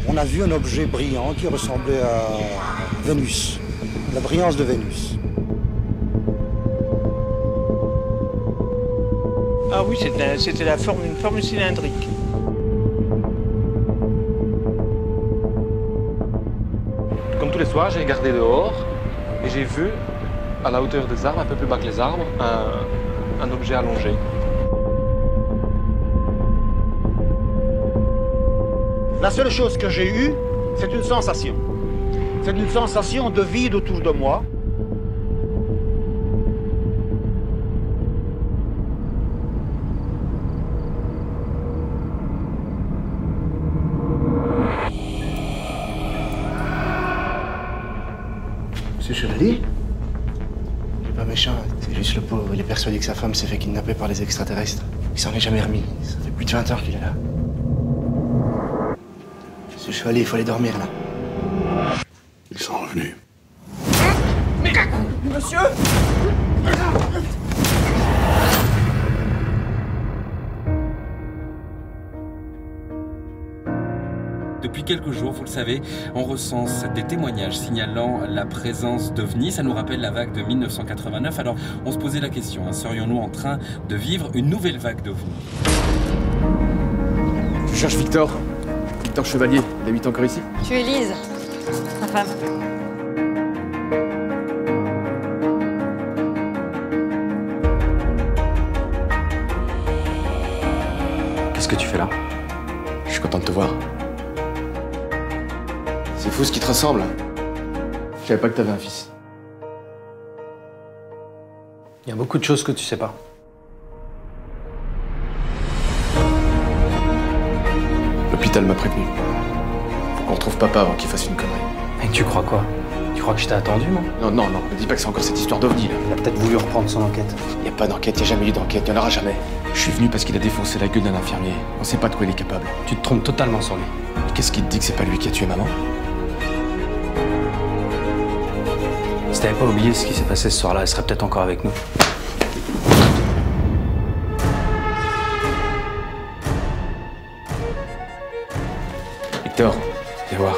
On a vu un objet brillant qui ressemblait à Vénus, la brillance de Vénus. Ah oui, c'était une forme cylindrique. Comme tous les soirs, j'ai regardé dehors et j'ai vu, à la hauteur des arbres, un peu plus bas que les arbres, un objet allongé. La seule chose que j'ai eue, c'est une sensation. C'est une sensation de vide autour de moi. Monsieur Chevalier? Il est pas méchant, c'est juste le pauvre. Il est persuadé que sa femme s'est fait kidnapper par les extraterrestres. Il s'en est jamais remis. Ça fait plus de 20 heures qu'il est là. Monsieur Chevalier, il faut aller dormir là. Ils sont revenus. Mais monsieur! Depuis quelques jours, vous le savez, on recense des témoignages signalant la présence d'OVNI. Ça nous rappelle la vague de 1989. Alors, on se posait la question, hein, serions-nous en train de vivre une nouvelle vague d'OVNI? Je cherche Victor. Victor Chevalier, il habite encore ici? Tu es Lise, ma femme. Qu'est-ce que tu fais là? Je suis content de te voir. C'est fou ce qui te ressemble. Je savais pas que t'avais un fils. Il y a beaucoup de choses que tu sais pas. L'hôpital m'a prévenu. Faut qu'on retrouve papa avant qu'il fasse une connerie. Et tu crois quoi? Tu crois que je t'ai attendu, moi? Non, me dis pas que c'est encore cette histoire d'OVNI, là. Il a peut-être voulu reprendre son enquête. Y a pas d'enquête, y a jamais eu d'enquête, y en aura jamais. Je suis venu parce qu'il a défoncé la gueule d'un infirmier. On sait pas de quoi il est capable. Tu te trompes totalement sur lui. Et qu'est-ce qui te dit que c'est pas lui qui a tué maman? Si t'avais pas oublié ce qui s'est passé ce soir-là, elle serait peut-être encore avec nous. Victor, viens voir.